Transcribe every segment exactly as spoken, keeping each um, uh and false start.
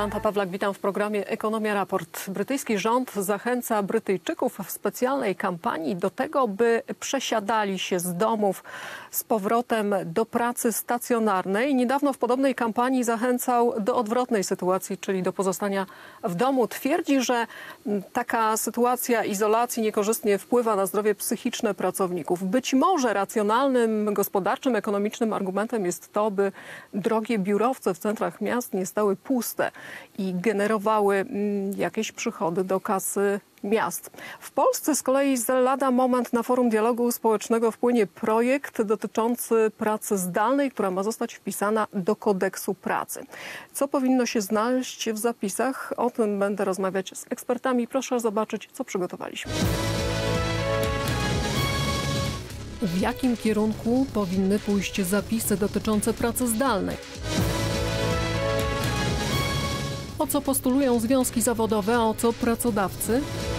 Jolanta Pawlak, witam w programie Ekonomia Raport. Brytyjski rząd zachęca Brytyjczyków w specjalnej kampanii do tego, by przesiadali się z domów z powrotem do pracy stacjonarnej. Niedawno w podobnej kampanii zachęcał do odwrotnej sytuacji, czyli do pozostania w domu. Twierdzi, że taka sytuacja izolacji niekorzystnie wpływa na zdrowie psychiczne pracowników. Być może racjonalnym, gospodarczym, ekonomicznym argumentem jest to, by drogie biurowce w centrach miast nie stały puste i generowały jakieś przychody do kasy miast. W Polsce z kolei za lada moment na Forum Dialogu Społecznego wpłynie projekt dotyczący pracy zdalnej, która ma zostać wpisana do kodeksu pracy. Co powinno się znaleźć w zapisach? O tym będę rozmawiać z ekspertami. Proszę zobaczyć, co przygotowaliśmy. W jakim kierunku powinny pójść zapisy dotyczące pracy zdalnej? O co postulują związki zawodowe, a o co pracodawcy?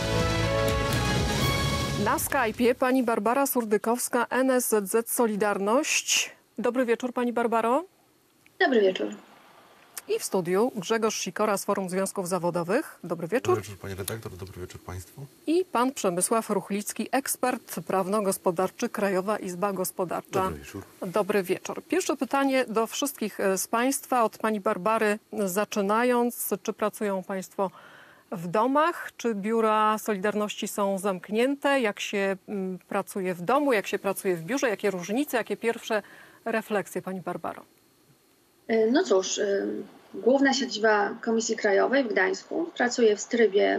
Na Skype'ie pani Barbara Surdykowska, N S Z Z Solidarność. Dobry wieczór, pani Barbaro. Dobry wieczór. I w studiu Grzegorz Sikora z Forum Związków Zawodowych. Dobry wieczór. Dobry wieczór, pani redaktor. Dobry wieczór państwu. I pan Przemysław Ruchlicki, ekspert prawno-gospodarczy, Krajowa Izba Gospodarcza. Dobry wieczór. Dobry wieczór. Pierwsze pytanie do wszystkich z państwa, od pani Barbary zaczynając. Czy pracują państwo w domach? Czy biura Solidarności są zamknięte? Jak się mm, pracuje w domu? Jak się pracuje w biurze? Jakie różnice? Jakie pierwsze refleksje, pani Barbaro? No cóż, główna siedziba Komisji Krajowej w Gdańsku pracuje w trybie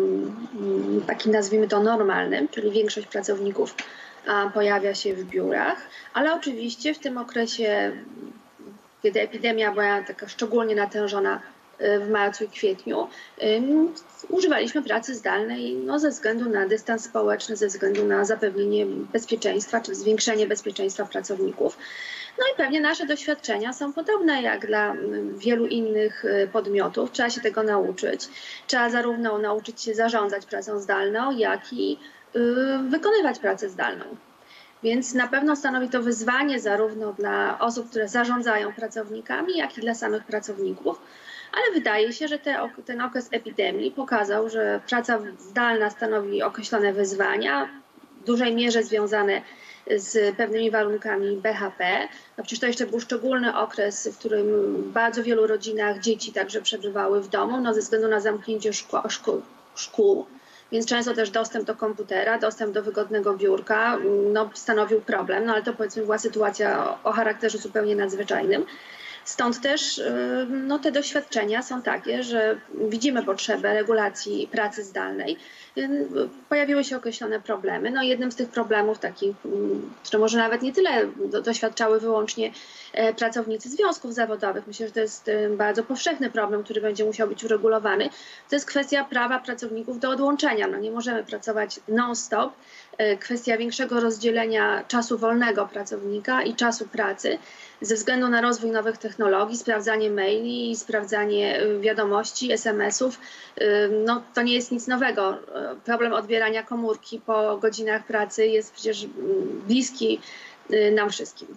takim, nazwijmy to, normalnym, czyli większość pracowników pojawia się w biurach, ale oczywiście w tym okresie, kiedy epidemia była taka szczególnie natężona w marcu i kwietniu, używaliśmy pracy zdalnej no, ze względu na dystans społeczny, ze względu na zapewnienie bezpieczeństwa czy zwiększenie bezpieczeństwa pracowników. No i pewnie nasze doświadczenia są podobne jak dla wielu innych podmiotów. Trzeba się tego nauczyć. Trzeba zarówno nauczyć się zarządzać pracą zdalną, jak i wykonywać pracę zdalną. Więc na pewno stanowi to wyzwanie zarówno dla osób, które zarządzają pracownikami, jak i dla samych pracowników. Ale wydaje się, że te, ten okres epidemii pokazał, że praca zdalna stanowi określone wyzwania, w dużej mierze związane z pewnymi warunkami B H P. No przecież to jeszcze był szczególny okres, w którym w bardzo wielu rodzinach dzieci także przebywały w domu, no ze względu na zamknięcie szkół, szkół, szkół. Więc często też dostęp do komputera, dostęp do wygodnego biurka no, stanowił problem, no ale to powiedzmy była sytuacja o, o charakterze zupełnie nadzwyczajnym. Stąd też no, te doświadczenia są takie, że widzimy potrzebę regulacji pracy zdalnej. Pojawiły się określone problemy. No, jednym z tych problemów takich, które może nawet nie tyle doświadczały wyłącznie pracownicy związków zawodowych, myślę, że to jest bardzo powszechny problem, który będzie musiał być uregulowany, to jest kwestia prawa pracowników do odłączenia. No, nie możemy pracować non-stop. Kwestia większego rozdzielenia czasu wolnego pracownika i czasu pracy ze względu na rozwój nowych technologii, sprawdzanie maili, sprawdzanie wiadomości, es em esów. No, to nie jest nic nowego. Problem odbierania komórki po godzinach pracy jest przecież bliski nam wszystkim.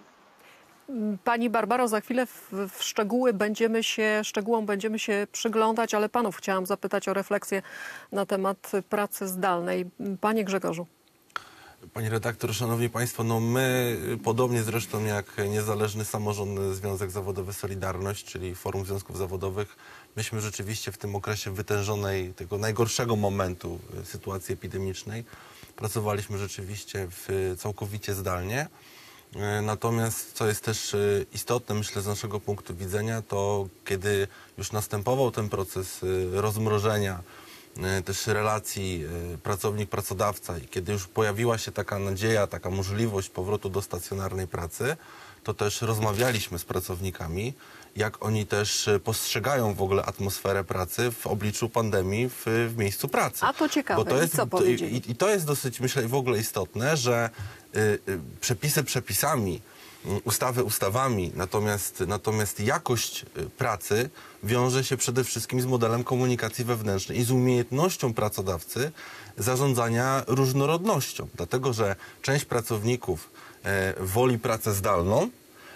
Pani Barbaro, za chwilę w, w szczegóły będziemy się, szczegółom będziemy się przyglądać, ale panów chciałam zapytać o refleksję na temat pracy zdalnej. Panie Grzegorzu. Pani redaktor, szanowni państwo, no my, podobnie zresztą jak Niezależny Samorządny Związek Zawodowy Solidarność, czyli Forum Związków Zawodowych, myśmy rzeczywiście w tym okresie wytężonej, tego najgorszego momentu sytuacji epidemicznej pracowaliśmy rzeczywiście w, całkowicie zdalnie. Natomiast, co jest też istotne, myślę, z naszego punktu widzenia, to kiedy już następował ten proces rozmrożenia też relacji pracownik-pracodawca i kiedy już pojawiła się taka nadzieja, taka możliwość powrotu do stacjonarnej pracy, to też rozmawialiśmy z pracownikami, jak oni też postrzegają w ogóle atmosferę pracy w obliczu pandemii w, w miejscu pracy. A to ciekawe, Bo to jest, co powiedzieli? I, I to jest dosyć, myślę, w ogóle istotne, że y, y, przepisy przepisami, ustawy ustawami, natomiast, natomiast jakość pracy wiąże się przede wszystkim z modelem komunikacji wewnętrznej i z umiejętnością pracodawcy zarządzania różnorodnością. Dlatego, że część pracowników e, woli pracę zdalną,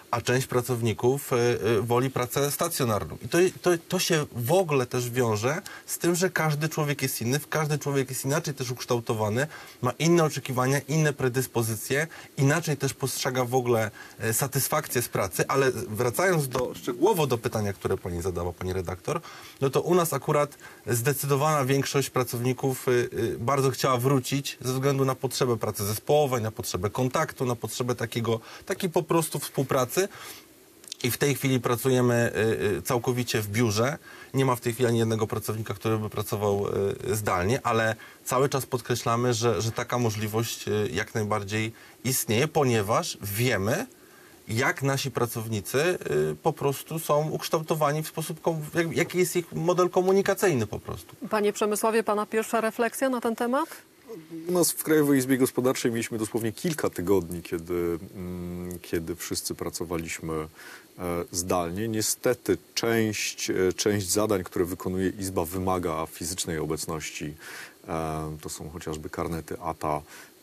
a część pracowników woli pracę stacjonarną. I to, to, to się w ogóle też wiąże z tym, że każdy człowiek jest inny, każdy człowiek jest inaczej też ukształtowany, ma inne oczekiwania, inne predyspozycje, inaczej też postrzega w ogóle satysfakcję z pracy, ale wracając do, szczegółowo do pytania, które pani zadała, pani redaktor, no to u nas akurat zdecydowana większość pracowników bardzo chciała wrócić ze względu na potrzebę pracy zespołowej, na potrzebę kontaktu, na potrzebę takiego, takiej po prostu współpracy. I w tej chwili pracujemy całkowicie w biurze. Nie ma w tej chwili ani jednego pracownika, który by pracował zdalnie, ale cały czas podkreślamy, że, że taka możliwość jak najbardziej istnieje, ponieważ wiemy, jak nasi pracownicy po prostu są ukształtowani w sposób, jaki jest ich model komunikacyjny po prostu. Panie Przemysławie, pana pierwsza refleksja na ten temat? U nas w Krajowej Izbie Gospodarczej mieliśmy dosłownie kilka tygodni, kiedy, kiedy wszyscy pracowaliśmy zdalnie. Niestety część, część zadań, które wykonuje Izba, wymaga fizycznej obecności. To są chociażby karnety A T A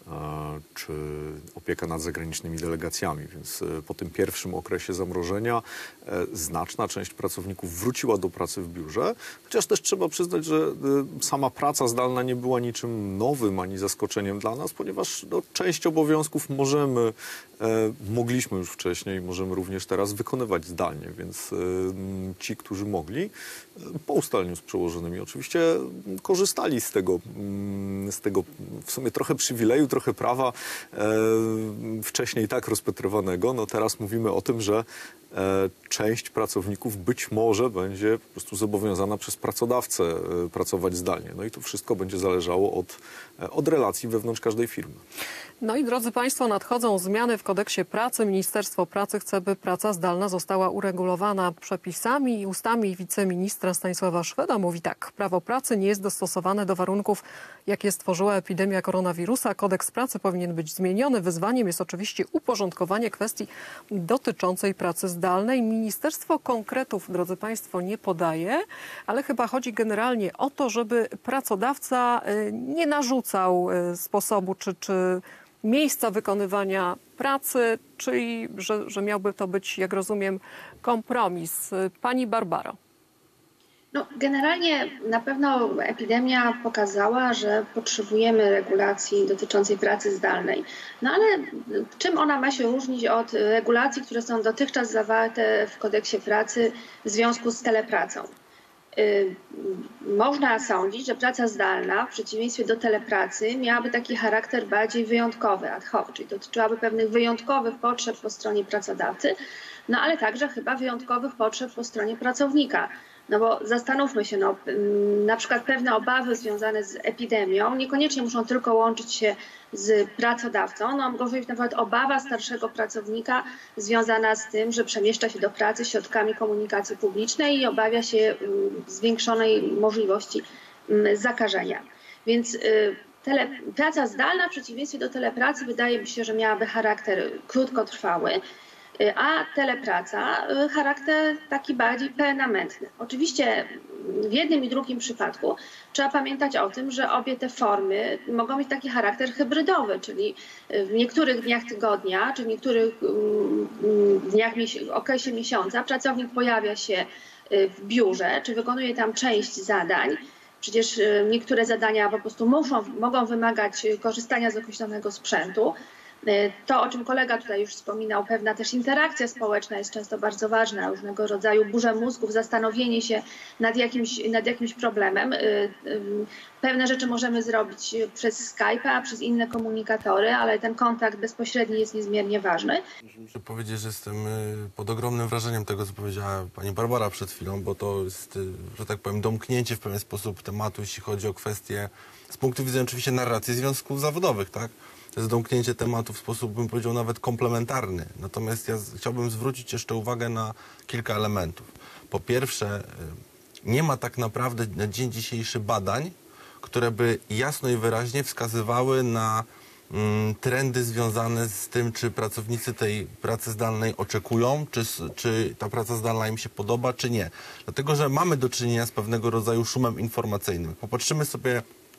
czy opieka nad zagranicznymi delegacjami, więc po tym pierwszym okresie zamrożenia znaczna część pracowników wróciła do pracy w biurze, chociaż też trzeba przyznać, że sama praca zdalna nie była niczym nowym ani zaskoczeniem dla nas, ponieważ no, część obowiązków możemy, mogliśmy już wcześniej, możemy również teraz wykonywać zdalnie, więc ci, którzy mogli, po ustaleniu z przełożonymi oczywiście korzystali z tego, z tego w sumie trochę przywileju, trochę prawa e, wcześniej tak rozpatrywanego. No teraz mówimy o tym, że e, część pracowników być może będzie po prostu zobowiązana przez pracodawcę e, pracować zdalnie. No i to wszystko będzie zależało od, e, od relacji wewnątrz każdej firmy. No i drodzy Państwo, nadchodzą zmiany w kodeksie pracy. Ministerstwo Pracy chce, by praca zdalna została uregulowana przepisami i ustami wiceministra Stanisława Szweda. Mówi tak: prawo pracy nie jest dostosowane do warunków, jakie stworzyła epidemia koronawirusa. Kodeks pracy powinien być zmieniony. Wyzwaniem jest oczywiście uporządkowanie kwestii dotyczącej pracy zdalnej. Ministerstwo konkretów, drodzy Państwo, nie podaje, ale chyba chodzi generalnie o to, żeby pracodawca nie narzucał sposobu czy, czy miejsca wykonywania pracy, czyli że, że miałby to być, jak rozumiem, kompromis. Pani Barbaro. No, generalnie na pewno epidemia pokazała, że potrzebujemy regulacji dotyczącej pracy zdalnej. No ale czym ona ma się różnić od regulacji, które są dotychczas zawarte w kodeksie pracy w związku z telepracą? Yy, można sądzić, że praca zdalna w przeciwieństwie do telepracy miałaby taki charakter bardziej wyjątkowy, ad hoc, czyli dotyczyłaby pewnych wyjątkowych potrzeb po stronie pracodawcy, no ale także chyba wyjątkowych potrzeb po stronie pracownika. No bo zastanówmy się, no, na przykład pewne obawy związane z epidemią niekoniecznie muszą tylko łączyć się z pracodawcą. No, może być na przykład obawa starszego pracownika związana z tym, że przemieszcza się do pracy środkami komunikacji publicznej i obawia się zwiększonej możliwości zakażenia. Więc tele, praca zdalna w przeciwieństwie do telepracy wydaje mi się, że miałaby charakter krótkotrwały, a telepraca charakter taki bardziej permanentny. Oczywiście w jednym i drugim przypadku trzeba pamiętać o tym, że obie te formy mogą mieć taki charakter hybrydowy, czyli w niektórych dniach tygodnia, czy w niektórych dniach, okresie miesiąca pracownik pojawia się w biurze, czy wykonuje tam część zadań. Przecież niektóre zadania po prostu muszą, mogą wymagać korzystania z określonego sprzętu. To, o czym kolega tutaj już wspominał, pewna też interakcja społeczna jest często bardzo ważna, różnego rodzaju burze mózgów, zastanowienie się nad jakimś, nad jakimś problemem. Pewne rzeczy możemy zrobić przez Skype'a, przez inne komunikatory, ale ten kontakt bezpośredni jest niezmiernie ważny. Muszę powiedzieć, że jestem pod ogromnym wrażeniem tego, co powiedziała pani Barbara przed chwilą, bo to jest, że tak powiem, domknięcie w pewien sposób tematu, jeśli chodzi o kwestie z punktu widzenia oczywiście narracji związków zawodowych, tak? To jest domknięcie tematu w sposób, bym powiedział, nawet komplementarny. Natomiast ja chciałbym zwrócić jeszcze uwagę na kilka elementów. Po pierwsze, nie ma tak naprawdę na dzień dzisiejszy badań, które by jasno i wyraźnie wskazywały na mm, trendy związane z tym, czy pracownicy tej pracy zdalnej oczekują, czy, czy ta praca zdalna im się podoba, czy nie. Dlatego, że mamy do czynienia z pewnego rodzaju szumem informacyjnym. Popatrzymy sobie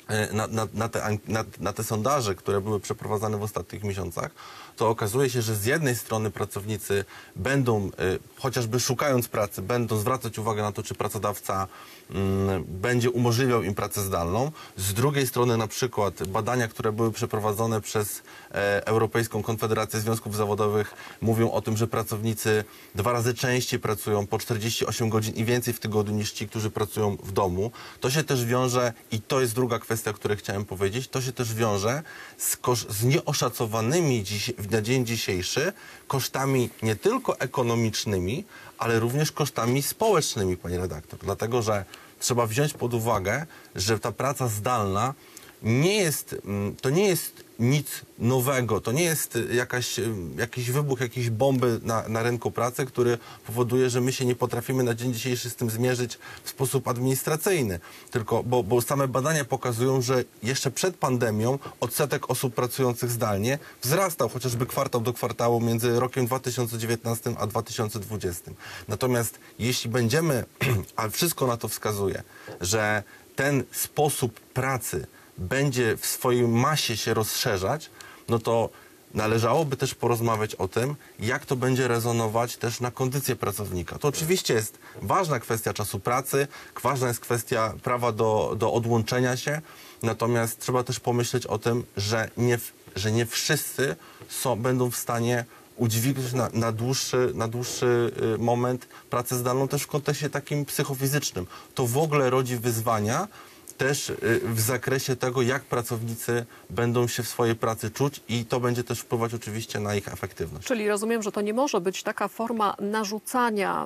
na, na, na, te, na, na te sondaże, które były przeprowadzane w ostatnich miesiącach, to okazuje się, że z jednej strony pracownicy będą, y, chociażby szukając pracy, będą zwracać uwagę na to, czy pracodawca y, będzie umożliwiał im pracę zdalną. Z drugiej strony na przykład badania, które były przeprowadzone przez e, Europejską Konfederację Związków Zawodowych mówią o tym, że pracownicy dwa razy częściej pracują po czterdzieści osiem godzin i więcej w tygodniu niż ci, którzy pracują w domu. To się też wiąże, i to jest druga kwestia, o której chciałem powiedzieć, to się też wiąże z, kosz, z nieoszacowanymi dziś, na dzień dzisiejszy kosztami nie tylko ekonomicznymi, ale również kosztami społecznymi, pani redaktor. Dlatego, że trzeba wziąć pod uwagę, że ta praca zdalna nie jest, to nie jest nic nowego, to nie jest jakaś, jakiś wybuch jakiejś bomby na, na rynku pracy, który powoduje, że my się nie potrafimy na dzień dzisiejszy z tym zmierzyć w sposób administracyjny. Tylko, bo, bo same badania pokazują, że jeszcze przed pandemią odsetek osób pracujących zdalnie wzrastał, chociażby kwartał do kwartału między rokiem dwa tysiące dziewiętnastym a dwa tysiące dwudziestym. Natomiast jeśli będziemy, a wszystko na to wskazuje, że ten sposób pracy będzie w swojej masie się rozszerzać, no to należałoby też porozmawiać o tym, jak to będzie rezonować też na kondycję pracownika. To oczywiście jest ważna kwestia czasu pracy, ważna jest kwestia prawa do, do odłączenia się, natomiast trzeba też pomyśleć o tym, że nie, że nie wszyscy są, będą w stanie udźwignąć na, na, dłuższy, na dłuższy moment pracę zdalną też w kontekście takim psychofizycznym. To w ogóle rodzi wyzwania też w zakresie tego, jak pracownicy będą się w swojej pracy czuć i to będzie też wpływać oczywiście na ich efektywność. Czyli rozumiem, że to nie może być taka forma narzucania.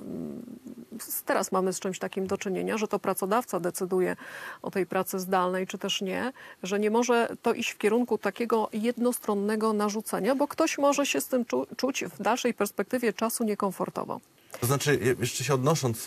Teraz mamy z czymś takim do czynienia, że to pracodawca decyduje o tej pracy zdalnej, czy też nie, że nie może to iść w kierunku takiego jednostronnego narzucenia, bo ktoś może się z tym czu czuć w dalszej perspektywie czasu niekomfortowo. To znaczy, jeszcze się odnosząc,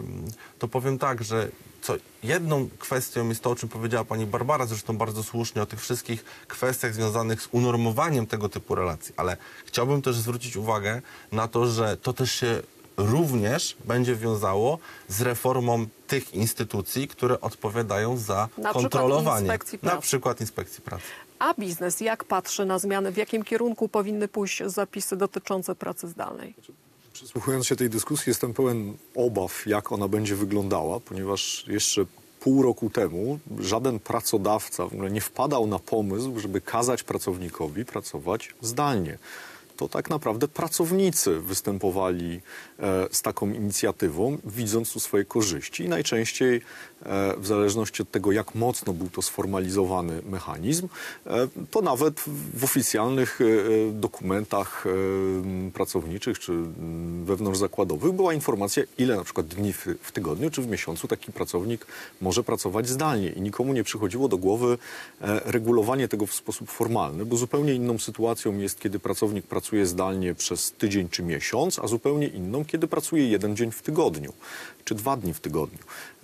to powiem tak, że co jedną kwestią jest to, o czym powiedziała pani Barbara, zresztą bardzo słusznie, o tych wszystkich kwestiach związanych z unormowaniem tego typu relacji, ale chciałbym też zwrócić uwagę na to, że to też się również będzie wiązało z reformą tych instytucji, które odpowiadają za na kontrolowanie. Inspekcji na pracy. przykład Inspekcji Pracy. A biznes jak patrzy na zmiany? W jakim kierunku powinny pójść zapisy dotyczące pracy zdalnej? Przysłuchując się tej dyskusji, jestem pełen obaw, jak ona będzie wyglądała, ponieważ jeszcze pół roku temu żaden pracodawca w ogóle nie wpadał na pomysł, żeby kazać pracownikowi pracować zdalnie. To tak naprawdę pracownicy występowali e, z taką inicjatywą, widząc tu swoje korzyści. I najczęściej, e, w zależności od tego, jak mocno był to sformalizowany mechanizm, e, to nawet w oficjalnych e, dokumentach e, pracowniczych czy wewnątrzzakładowych była informacja, ile na przykład dni w, w tygodniu czy w miesiącu taki pracownik może pracować zdalnie. I nikomu nie przychodziło do głowy e, regulowanie tego w sposób formalny, bo zupełnie inną sytuacją jest, kiedy pracownik pracuje pracuje zdalnie przez tydzień czy miesiąc, a zupełnie inną, kiedy pracuje jeden dzień w tygodniu, czy dwa dni w tygodniu.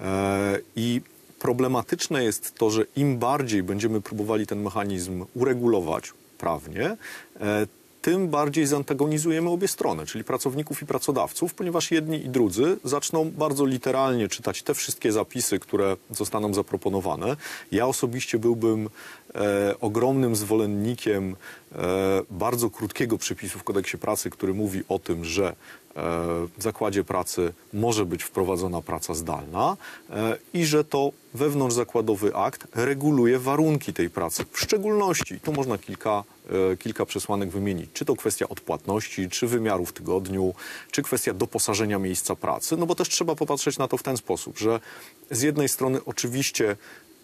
E, I problematyczne jest to, że im bardziej będziemy próbowali ten mechanizm uregulować prawnie, e, tym bardziej zantagonizujemy obie strony, czyli pracowników i pracodawców, ponieważ jedni i drudzy zaczną bardzo literalnie czytać te wszystkie zapisy, które zostaną zaproponowane. Ja osobiście byłbym e, ogromnym zwolennikiem e, bardzo krótkiego przepisu w kodeksie pracy, który mówi o tym, że w zakładzie pracy może być wprowadzona praca zdalna i że to wewnątrzzakładowy akt reguluje warunki tej pracy. W szczególności, tu można kilka, kilka przesłanek wymienić, czy to kwestia odpłatności, czy wymiaru w tygodniu, czy kwestia doposażenia miejsca pracy, no bo też trzeba popatrzeć na to w ten sposób, że z jednej strony oczywiście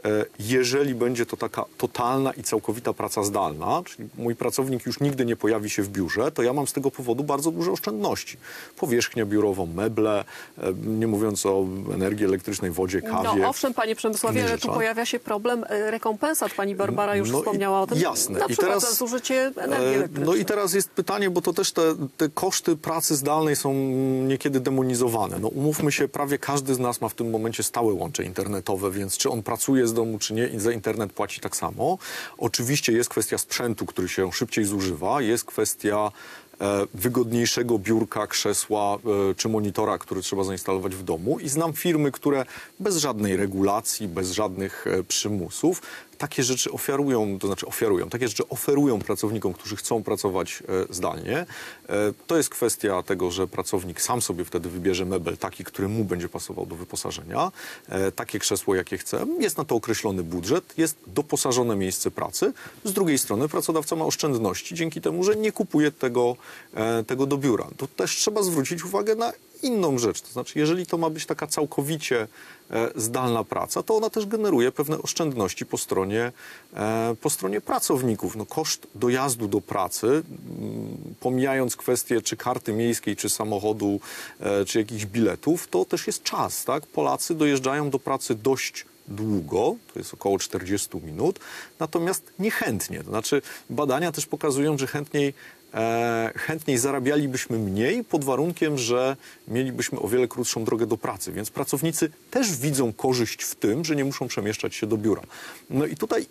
jeżeli będzie to taka totalna i całkowita praca zdalna, czyli mój pracownik już nigdy nie pojawi się w biurze, to ja mam z tego powodu bardzo duże oszczędności. Powierzchnię biurową, meble, nie mówiąc o energii elektrycznej, wodzie, kawie. No owszem, panie Przemysławie, ale tu pojawia się problem rekompensat. Pani Barbara już no wspomniała o tym. Jasne. Na I przykład teraz, za zużycie energii elektrycznej. No i teraz jest pytanie, bo to też te, te koszty pracy zdalnej są niekiedy demonizowane. No umówmy się, prawie każdy z nas ma w tym momencie stałe łącze internetowe, więc czy on pracuje z domu, czy nie, i za internet płaci tak samo. Oczywiście jest kwestia sprzętu, który się szybciej zużywa, jest kwestia e, wygodniejszego biurka, krzesła e, czy monitora, który trzeba zainstalować w domu i znam firmy, które bez żadnej regulacji, bez żadnych e, przymusów takie rzeczy oferują, to znaczy oferują, takie rzeczy oferują pracownikom, którzy chcą pracować e, zdalnie. E, to jest kwestia tego, że pracownik sam sobie wtedy wybierze mebel taki, który mu będzie pasował do wyposażenia, e, takie krzesło, jakie chce. Jest na to określony budżet, jest doposażone miejsce pracy. Z drugiej strony pracodawca ma oszczędności dzięki temu, że nie kupuje tego, e, tego do biura. To też trzeba zwrócić uwagę na inną rzecz. To znaczy, jeżeli to ma być taka całkowicie e, zdalna praca, to ona też generuje pewne oszczędności po stronie, e, po stronie pracowników. No, koszt dojazdu do pracy, m, pomijając kwestię czy karty miejskiej, czy samochodu, e, czy jakichś biletów, to też jest czas, tak? Polacy dojeżdżają do pracy dość długo, to jest około czterdzieści minut, natomiast niechętnie. To znaczy badania też pokazują, że chętniej E, chętniej zarabialibyśmy mniej pod warunkiem, że mielibyśmy o wiele krótszą drogę do pracy. Więc pracownicy też widzą korzyść w tym, że nie muszą przemieszczać się do biura. No i tutaj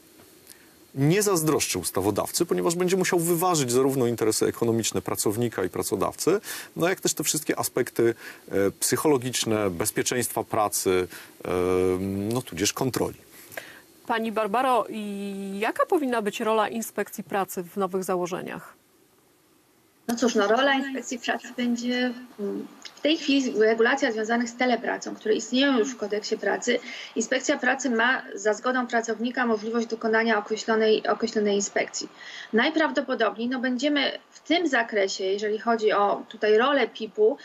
nie zazdroszczę ustawodawcy, ponieważ będzie musiał wyważyć zarówno interesy ekonomiczne pracownika i pracodawcy, no jak też te wszystkie aspekty e, psychologiczne, bezpieczeństwa pracy, e, no tudzież kontroli. Pani Barbaro, jaka powinna być rola inspekcji pracy w nowych założeniach? No cóż, no rola inspekcji pracy będzie w tej chwili regulacja związanych z telepracą, które istnieją już w kodeksie pracy. Inspekcja pracy ma za zgodą pracownika możliwość dokonania określonej, określonej inspekcji. Najprawdopodobniej no będziemy w tym zakresie, jeżeli chodzi o tutaj rolę P I P-u,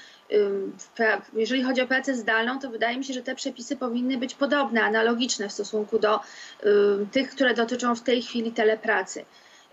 jeżeli chodzi o pracę zdalną, to wydaje mi się, że te przepisy powinny być podobne, analogiczne w stosunku do tych, które dotyczą w tej chwili telepracy.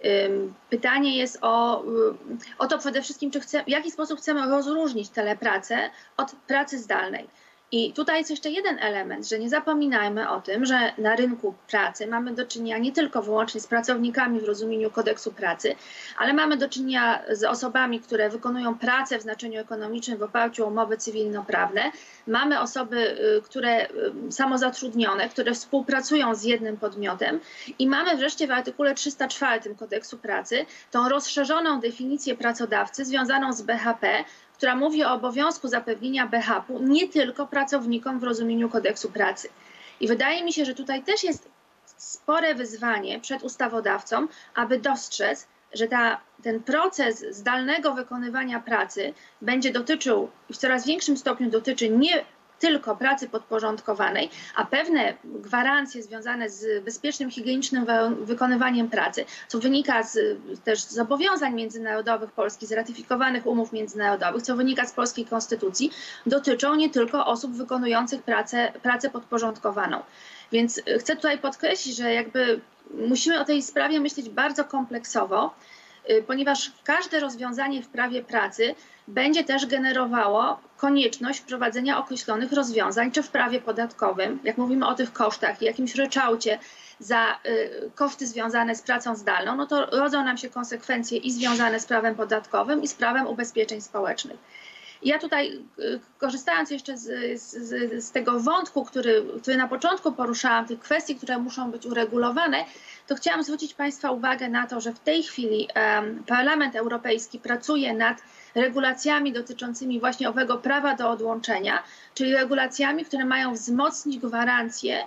Pytanie jest o, o to przede wszystkim, czy chce, w jaki sposób chcemy rozróżnić telepracę od pracy zdalnej. I tutaj jest jeszcze jeden element, że nie zapominajmy o tym, że na rynku pracy mamy do czynienia nie tylko wyłącznie z pracownikami w rozumieniu kodeksu pracy, ale mamy do czynienia z osobami, które wykonują pracę w znaczeniu ekonomicznym w oparciu o umowy cywilnoprawne. Mamy osoby, które samozatrudnione, które współpracują z jednym podmiotem i mamy wreszcie w artykule trzysta czwartym kodeksu pracy tą rozszerzoną definicję pracodawcy związaną z B H P, która mówi o obowiązku zapewnienia B H P-u nie tylko pracownikom w rozumieniu kodeksu pracy. I wydaje mi się, że tutaj też jest spore wyzwanie przed ustawodawcą, aby dostrzec, że ta, ten proces zdalnego wykonywania pracy będzie dotyczył i w coraz większym stopniu dotyczy nie tylko pracy podporządkowanej, a pewne gwarancje związane z bezpiecznym, higienicznym wykonywaniem pracy, co wynika z, też z zobowiązań międzynarodowych Polski, z ratyfikowanych umów międzynarodowych, co wynika z polskiej konstytucji, dotyczą nie tylko osób wykonujących pracę, pracę podporządkowaną. Więc chcę tutaj podkreślić, że jakby musimy o tej sprawie myśleć bardzo kompleksowo, ponieważ każde rozwiązanie w prawie pracy będzie też generowało konieczność wprowadzenia określonych rozwiązań, czy w prawie podatkowym, jak mówimy o tych kosztach i jakimś ryczałcie za y, koszty związane z pracą zdalną, no to rodzą nam się konsekwencje i związane z prawem podatkowym i z prawem ubezpieczeń społecznych. Ja tutaj, korzystając jeszcze z, z, z tego wątku, który, który na początku poruszałam, tych kwestii, które muszą być uregulowane, to chciałam zwrócić Państwa uwagę na to, że w tej chwili um, Parlament Europejski pracuje nad regulacjami dotyczącymi właśnie owego prawa do odłączenia, czyli regulacjami, które mają wzmocnić gwarancję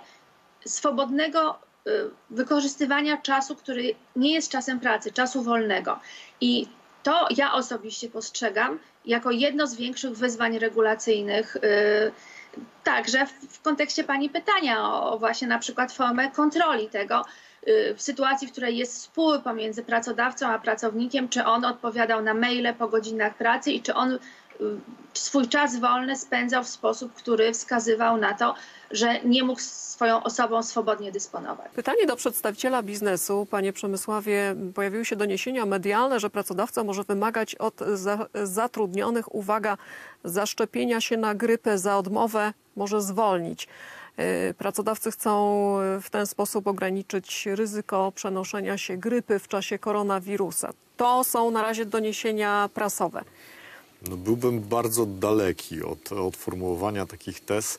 swobodnego y, wykorzystywania czasu, który nie jest czasem pracy, czasu wolnego. I to ja osobiście postrzegam jako jedno z większych wyzwań regulacyjnych, yy, także w, w kontekście Pani pytania o, o właśnie na przykład formę kontroli tego, yy, w sytuacji, w której jest spór pomiędzy pracodawcą a pracownikiem, czy on odpowiadał na maile po godzinach pracy i czy on yy, swój czas wolny spędzał w sposób, który wskazywał na to, że nie mógł swoją osobą swobodnie dysponować. Pytanie do przedstawiciela biznesu. Panie Przemysławie, pojawiły się doniesienia medialne, że pracodawca może wymagać od za, zatrudnionych, uwaga, zaszczepienia się na grypę, za odmowę może zwolnić. Pracodawcy chcą w ten sposób ograniczyć ryzyko przenoszenia się grypy w czasie koronawirusa. To są na razie doniesienia prasowe. No, byłbym bardzo daleki od, od formułowania takich tez.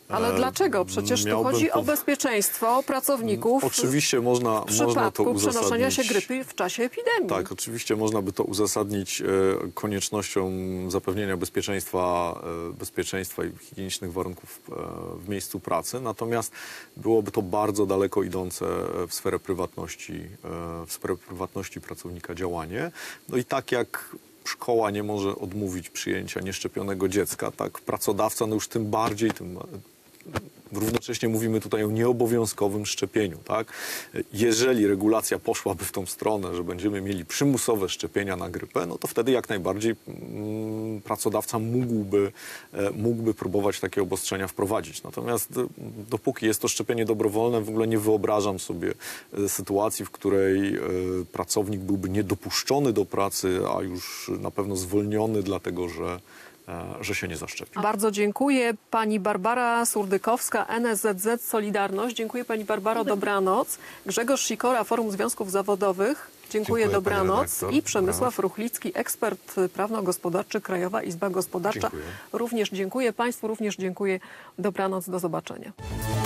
Ale dlaczego? Przecież tu Miałbym chodzi po- o bezpieczeństwo pracowników Oczywiście można, w można to przypadku uzasadnić. przenoszenia się grypy w czasie epidemii. Tak, oczywiście można by to uzasadnić e, koniecznością zapewnienia bezpieczeństwa, e, bezpieczeństwa i higienicznych warunków e, w miejscu pracy, natomiast byłoby to bardzo daleko idące w sferę prywatności, e, w sferę prywatności pracownika działanie. No i tak jak szkoła nie może odmówić przyjęcia nieszczepionego dziecka, tak pracodawca no już tym bardziej, tym równocześnie mówimy tutaj o nieobowiązkowym szczepieniu. Tak? Jeżeli regulacja poszłaby w tą stronę, że będziemy mieli przymusowe szczepienia na grypę, no to wtedy jak najbardziej mm, pracodawca mógłby, e, mógłby próbować takie obostrzenia wprowadzić. Natomiast e, dopóki jest to szczepienie dobrowolne, w ogóle nie wyobrażam sobie e, sytuacji, w której e, pracownik byłby niedopuszczony do pracy, a już na pewno zwolniony dlatego, że że się nie zaszczepi. Bardzo dziękuję. Pani Barbara Surdykowska, N S Z Z Solidarność. Dziękuję pani Barbaro, dobranoc. Grzegorz Sikora, Forum Związków Zawodowych. Dziękuję, Dziękuję, dobranoc. pani redaktor. I Przemysław Ruchlicki, ekspert prawno-gospodarczy, Krajowa Izba Gospodarcza. Dziękuję. Również dziękuję państwu, również dziękuję. Dobranoc, do zobaczenia.